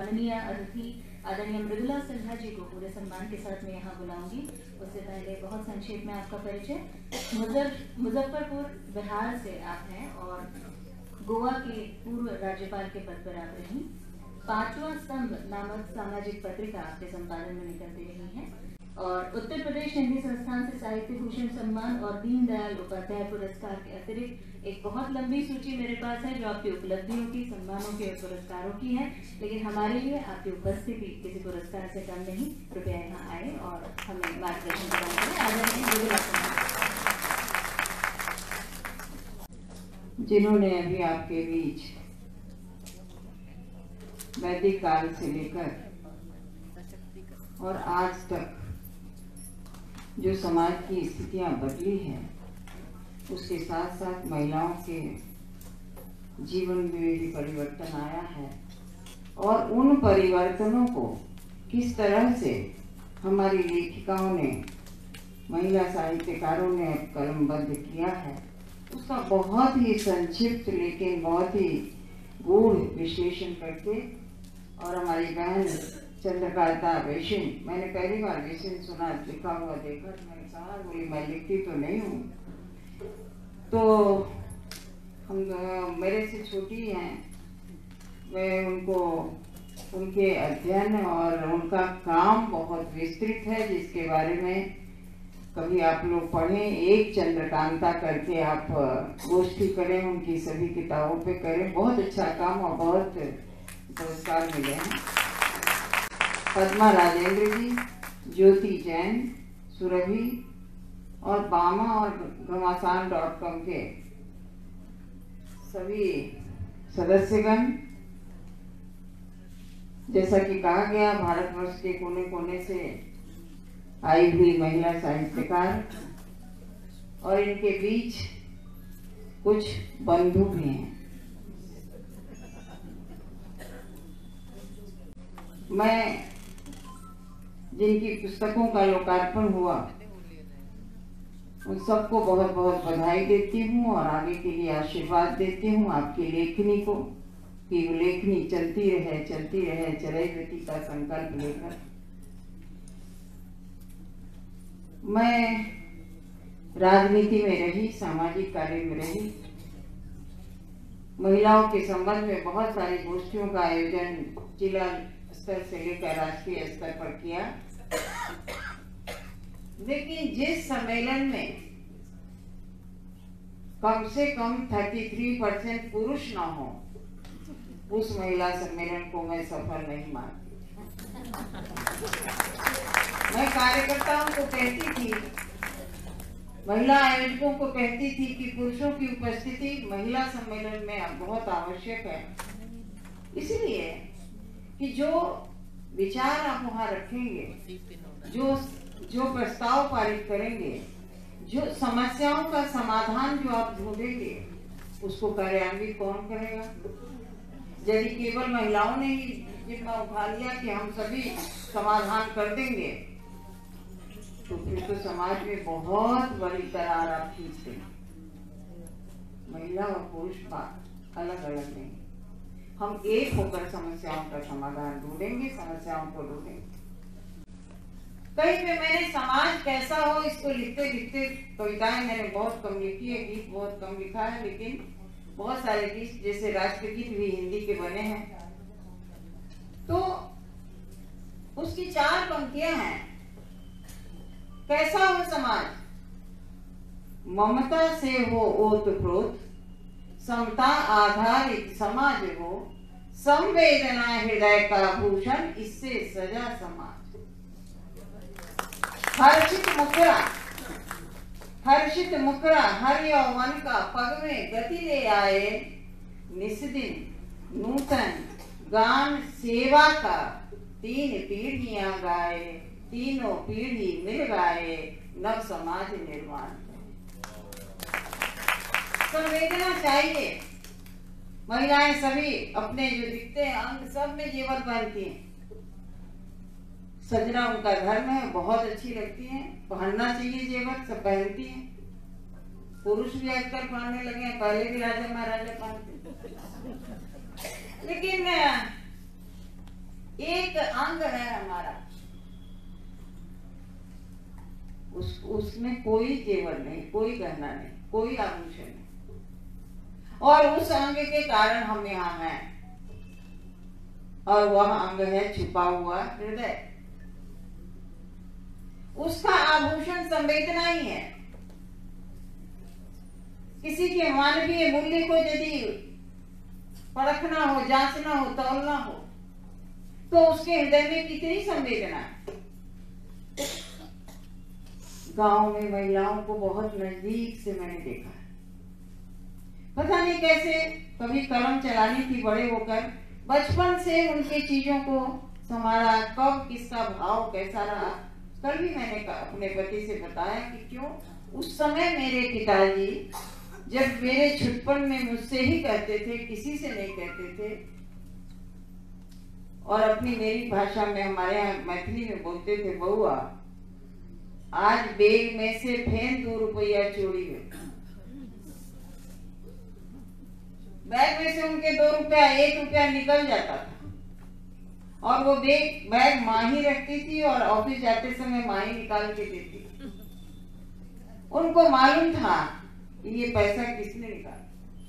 माननीय अतिथि आदरणीय मृदुला सिन्हा जी को पूरे सम्मान के साथ मैं यहाँ बुलाऊंगी। उससे पहले बहुत संक्षेप में आपका परिचय। मुजफ्फरपुर बिहार से आप हैं और गोवा के पूर्व राज्यपाल के पद पर आप रही। 5वां स्तंभ नामक सामाजिक पत्रिका आपके संपादन में निकलती रही है और उत्तर प्रदेश हिंदी संस्थान से साहित्य भूषण सम्मान और दीनदयाल उपाध्याय पुरस्कार के अतिरिक्त एक बहुत लंबी सूची मेरे पास है जो आपकी उपलब्धियों की, सम्मानों की और पुरस्कारों की है, लेकिन हमारे लिए आपकी उपस्थिति किसी पुरस्कार से कम नहीं। कृपया यहाँ आए और हमें मार्गदर्शन प्रदान करें। जिन्होंने अभी आपके बीच वैदिक काल से लेकर और आज तक जो समाज की स्थितियां बदली हैं, उसके साथ साथ महिलाओं के जीवन में भी परिवर्तन आया है और उन परिवर्तनों को किस तरह से हमारी लेखिकाओं ने, महिला साहित्यकारों ने कलमबद्ध किया है, उसका बहुत ही संक्षिप्त लेकिन बहुत ही गूढ़ विश्लेषण करके और हमारी बहन चंद्रकांता वैश्य, मैंने पहली बार वैश्य सुना, लिखा हुआ देखा, मैंने कहा बोली मैं लिखती तो नहीं हूँ, तो हम मेरे से छोटी हैं, मैं उनको उनके अध्ययन और उनका काम बहुत विस्तृत है जिसके बारे में कभी आप लोग पढ़ें। एक चंद्रकांता करके आप गोष्ठी करें, उनकी सभी किताबों पे करें, बहुत अच्छा काम और बहुत पुरस्कार मिले हैं। पद्मा राजेंद्र जी, ज्योति जैन, सुरभि और बामा और घमासान.com के सभी सदस्यगण, जैसा कि कहा गया, भारतवर्ष के कोने कोने से आई हुई महिला साहित्यकार और इनके बीच कुछ बंधु भी हैं। मैं जिनकी पुस्तकों का लोकार्पण हुआ उन सबको बहुत बहुत बधाई देती हूँ और आगे के लिए आशीर्वाद देती हूँ आपकी लेखनी को कि लेखनी चलती रहे चरैवती का संकल्प लेकर। मैं राजनीति में रही, सामाजिक कार्य में रही, महिलाओं के संबंध में बहुत सारी गोष्ठियों का आयोजन जिला स्तर से लेकर राष्ट्रीय स्तर पर किया, लेकिन जिस सम्मेलन में कम से कम 33% पुरुष न हो, उस महिला सम्मेलन को मैं सफल नहीं मानती। मैं कार्यकर्ताओं को कहती थी, महिला आयोजकों को कहती थी कि पुरुषों की उपस्थिति महिला सम्मेलन में अब बहुत आवश्यक है, इसलिए कि जो विचार आप वहाँ रखेंगे, जो प्रस्ताव पारित करेंगे, जो समस्याओं का समाधान जो आप ढूंढेंगे, उसको कार्यान्वित कौन करेगा? यदि केवल महिलाओं ने ही जिम्मा उठा लिया कि हम सभी समाधान कर देंगे, तो फिर तो समाज में बहुत बड़ी दरार आप खींच देंगे। महिला और पुरुष बात अलग अलग नहीं, हम एक होकर समस्याओं का समाधान ढूंढेंगे, समस्याओं को ढूंढेंगे। कहीं पे मैंने समाज कैसा हो इसको लिखते लिखते, कविताएं मैंने बहुत कम लिखी है, गीत बहुत कम लिखा है, लेकिन बहुत सारे गीत जैसे राष्ट्रगीत भी हिंदी के बने हैं। तो उसकी 4 पंक्तियां हैं। कैसा हो समाज? ममता से हो ओतप्रोत, समता आधारित समाज हो, संवेदना हृदय का भूषण, इससे सजा समाज। हर्षित मुखरा हर यौवन का पग में गति ले आए, निस्दिन नूतन गान सेवा का 3 पीढ़ियां गाए, तीनों पीढ़ी मिल गाए, नव समाज निर्माण। संवेदना चाहिए। महिलाएं सभी अपने जो दिखते हैं अंग सब में जेवर पहनती हैं। सजना उनका घर में बहुत अच्छी लगती हैं, पहनना चाहिए जेवर, सब पहनती हैं। पुरुष भी आजकल पहनने लगे हैं, पहले भी राजा महाराजा पहनते। लेकिन एक अंग है हमारा, उसमें कोई जेवर नहीं, कोई गहना नहीं, कोई आभूषण नहीं, और उस अंग के कारण हम यहाँ हैं। और वह अंग है छुपा हुआ हृदय। उसका आभूषण संवेदना ही है। किसी के मानवीय मूल्य को यदि परखना हो, जांचना हो, तौलना हो, तो उसके हृदय में कितनी संवेदना है। गांव में महिलाओं को बहुत नजदीक से मैंने देखा है। पता नहीं कैसे कभी कलम चलानी थी बड़े होकर, बचपन से उनके चीजों को संभाला, कब किसका भाव कैसा रहा। कल भी मैंने अपने पति से बताया कि क्यों उस समय मेरे पिताजी जब मेरे छुटपन में मुझसे ही कहते थे, किसी से नहीं कहते थे, और अपनी मेरी भाषा में हमारे यहाँ मैथिली में बोलते थे, बउआ आज बैग में से फेन 2 रुपया चोरी हुए। बैग में से उनके 2 रुपया 1 रुपया निकल जाता था, और वो बैग माँ ही रखती थी और ऑफिस जाते समय माँ ही निकाल के देती। उनको मालूम था ये पैसा किसने निकाला।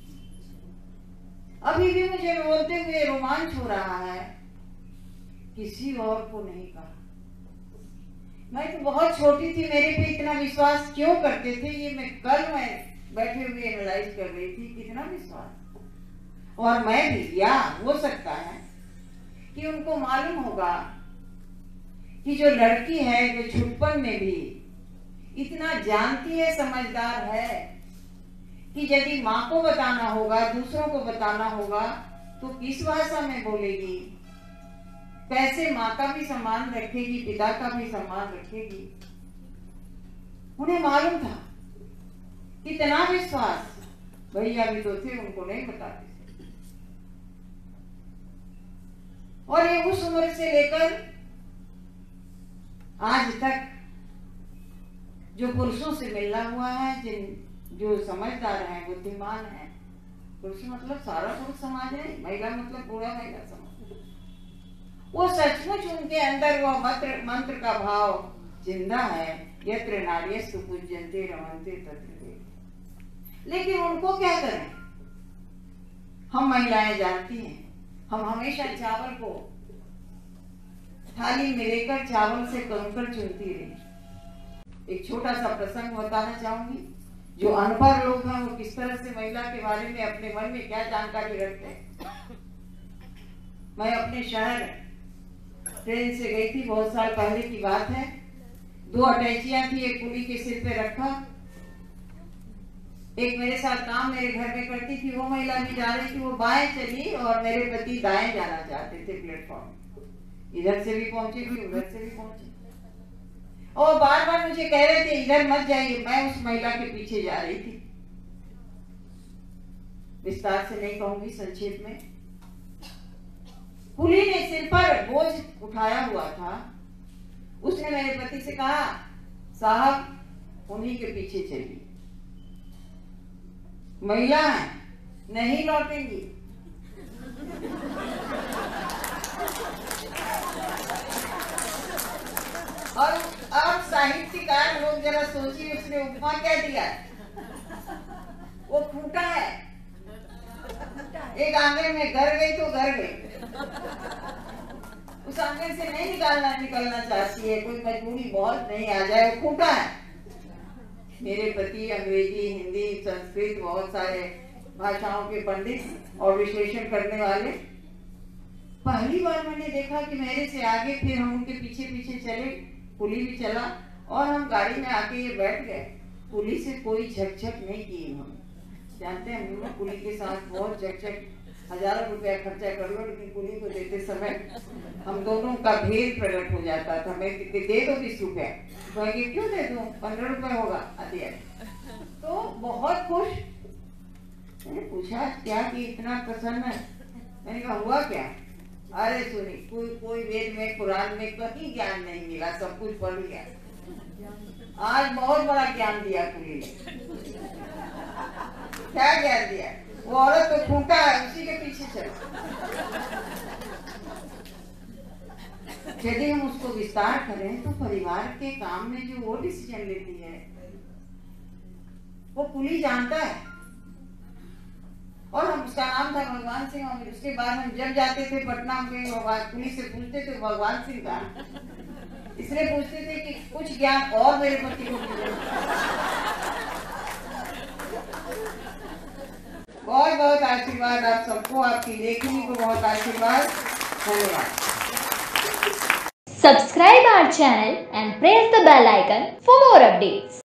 अभी भी मुझे बोलते हुए रोमांच हो रहा है, किसी और को नहीं कहा। मैं तो बहुत छोटी थी, मेरे पे इतना विश्वास क्यों करते थे, ये मैं बैठे हुए एनालाइज कर रही थी, कितना विश्वास। और मैं भी, या हो सकता है कि उनको मालूम होगा कि जो लड़की है जो छुटपन में भी इतना जानती है, समझदार है, कि यदि माँ को बताना होगा, दूसरों को बताना होगा, तो किस भाषा में बोलेगी, कैसे माँ का भी सम्मान रखेगी, पिता का भी सम्मान रखेगी। उन्हें मालूम था, कितना विश्वास। भैया भी तो थे, उनको नहीं बताते। और ये उस उम्र से लेकर आज तक जो पुरुषों से मिलना हुआ है, जो समझदार हैं, बुद्धिमान हैं, पुरुष मतलब सारा पुरुष समाज है, महिला मतलब पूरा महिला समाज, वो सचमुच उनके अंदर वह मंत्र का भाव जिंदा है, यत्र नार्यस्तु पूज्यन्ते रमन्ते तत्र देव। लेकिन उनको क्या करें, हम महिलाएं जानती हैं, हम हमेशा चावल को थाली में लेकर चावल से कंकड़ चुनती रही। एक छोटा सा प्रसंग बताना चाहूंगी। जो अनपढ़ लोग हैं वो किस तरह से महिला के बारे में अपने मन में क्या जानकारी रखते हैं। मैं अपने शहर ट्रेन से गई थी, बहुत साल पहले की बात है। 2 अटैचियां थी, एक कुली के सिर पे रखा, एक मेरे साथ काम मेरे घर में करती थी, वो महिला भी जा रही थी, वो बाएं चली और मेरे पति दाएं जाना चाहते थे प्लेटफॉर्म। इधर से भी पहुंचे भी, उधर से भी पहुंचे, और बार बार मुझे कह रहे थे इधर मत जाइए। मैं उस महिला के पीछे जा रही थी। विस्तार से नहीं कहूंगी, संक्षेप में। कुली ने सिर पर बोझ उठाया हुआ था। उसने मेरे पति से कहा, साहब उन्हीं के पीछे चलिए, महिला है, नहीं लौटेंगी। और अब साहित्यकार लोग जरा सोचिए, उसने उपमा क्या दिया। वो फूटा है, एक आंगन में घर गई तो घर गई, उस आंगन से नहीं निकलना चाहती है, कोई मजबूरी बहुत नहीं आ जाए, वो फूटा है। मेरे पति अंग्रेजी, हिंदी, संस्कृत, बहुत सारे भाषाओं के पंडित और विश्लेषण करने वाले। पहली बार मैंने देखा कि मेरे से आगे, फिर हम उनके पीछे पीछे चले, कुली भी चला और हम गाड़ी में आके ये बैठ गए। कुली से कोई झकझक नहीं की इन्होंने। जानते हैं, हम कुली के साथ बहुत झकझक, हजारों रुपया खर्चा कर लो, लेकिन कुली को देते समय हम दोनों का भेद प्रकट हो जाता था। मैं दे दो 20 रुपया, कहेंगे क्यों दे दूं, 15 रुपए होगा, दिया। तो बहुत खुश। मैंने पूछा क्या कि इतना प्रसन्न है। मैंने कहा हुआ क्या। अरे सुनी, कोई वेद में, कुरान में कहीं ज्ञान नहीं मिला, सब कुछ पढ़ लिया। आज बहुत बड़ा ज्ञान दिया कुली ने। क्या ज्ञान दिया, वो औरत तो फूटा है, उसी के पीछे चलो। यदि हम उसको विस्तार करें तो परिवार के काम में जो वो डिसीजन लेती है वो पुली जानता है। और हम उसका नाम था भगवान सिंह, और उसके बाद हम जब जाते थे पटना में पुलिस से पूछते थे भगवान सिंह का, इसलिए पूछते थे कि कुछ ज्ञान और मेरे पति को मिले। बहुत बहुत आशीर्वाद आप सबको, आपकी लेखनी को बहुत आशीर्वाद। धन्यवाद। Subscribe our channel and press the bell icon for more updates.